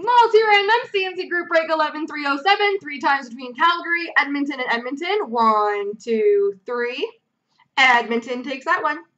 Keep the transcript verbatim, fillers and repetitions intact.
Multi-random C and C group break eleven three oh seven, three times between Calgary, Edmonton, and Edmonton. One, two, three. Edmonton takes that one.